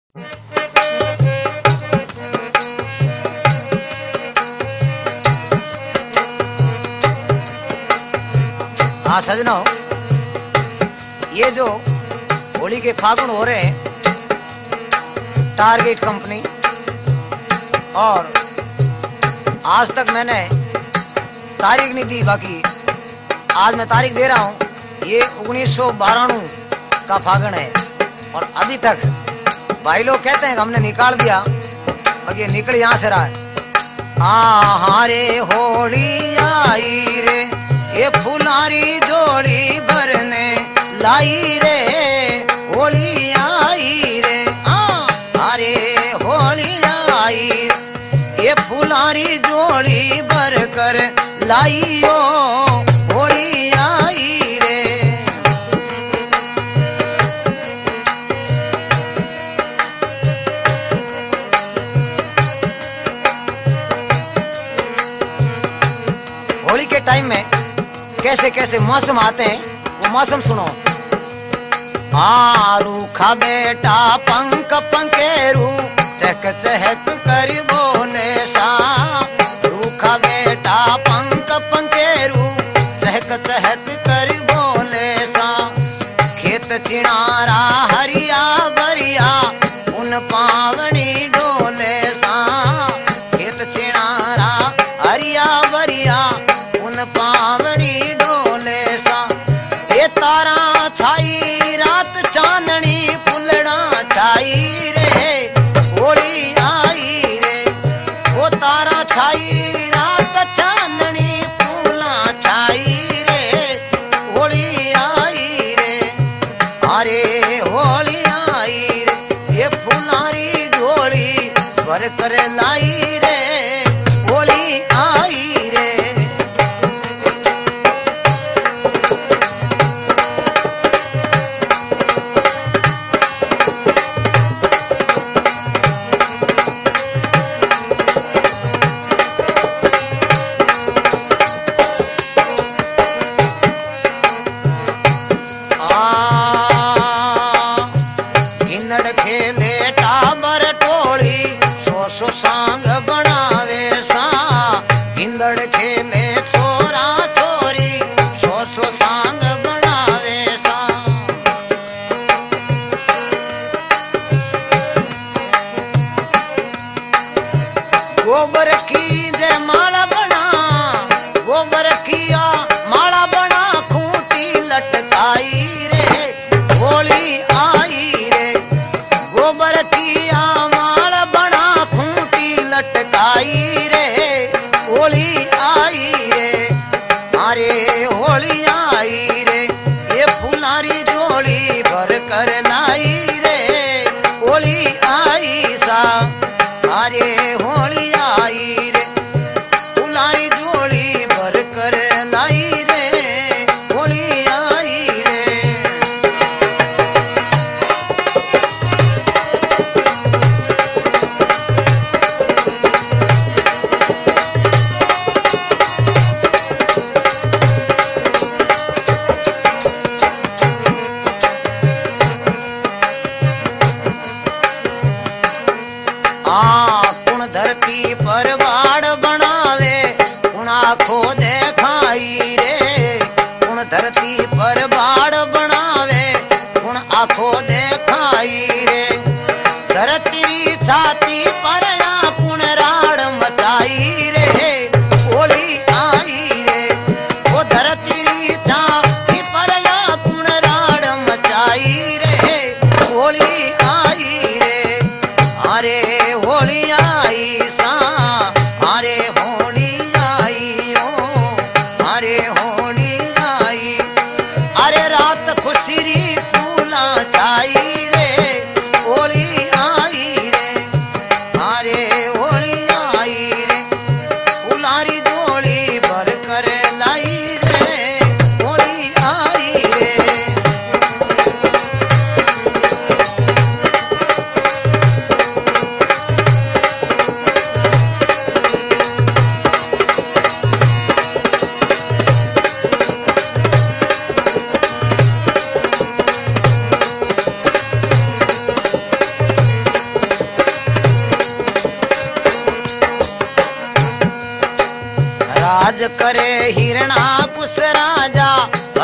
हाँ सजनों, ये जो होली के फागुन हो रहे हैं, टारगेट कंपनी, और आज तक मैंने तारीख नहीं दी, बाकी आज मैं तारीख दे रहा हूँ। ये 1992 का फागुन है और अभी तक भाई लोग कहते हैं कि हमने निकाल दिया, बाकी निकल यहाँ से रहा है। हारे होली आई रे, ये फुलारी जोड़ी भरने लाई रे, होली आई रे, अरे होली आई, ये फुलारी जोड़ी भर कर लाइयो, होली आई रे। होली के टाइम में कैसे कैसे मौसम आते हैं, वो मौसम सुनो। रूखा बेटा पंख पंकेरू, चहक चहक कर बोले सा, रूखा बेटा पंख पंकेरू, चहक चहक कर बोले सा। खेत चिनारा हरिया बरिया, उन पावनी डोले सा, खेत चिनारा हरिया बरिया, उन पावनी डोले सा। ये तारा छाई रात चांदनी, फुलड़ा छाई रे, होली आई रे, वो तारा छाई रात चांदनी, फूला छाई रे, होली आई रे, अरे होली आई रे, ये फुलारी झोली भर कर लाई रे, होली आई रे। सांग बनावे सा, हिंदड़ खेले छोरा छोरी, सो सांग बनावे सा। गोबर की जे माला बना, गोबर किया माला बना, खूंटी लटकाई रे, होली आई रे, गोबर किया माला बना, लटकाई रे, होली आई रे, अरे होली आई रे, ये फुलारी जोड़ी भर कर लाई रे, होली आई सा, अरे होली आई रे, फुलारी जोड़ी भर कर लाई रे, होली आई रे। धरती पर बाड़ बनावे, कुण आँखों देखाई रे, कुण धरती पर बाड़ बनावे, कुण आँखों देखाई रे, धरती छाती पर या कुण राड़ मचाई रे, होली आई रे, वो धरती छाती पर या कुण राड़ मचाई रे, होली आई रे, अरे होली आई सा, अरे होली आई ओ, अरे होली आई, अरे रात खुशरी फूला छाई रे, होली आई रे, अरे होली आई रे, फुलारी जोड़ी भर कर लाई रे, होली आई रे।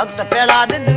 भक्त प्रहलाद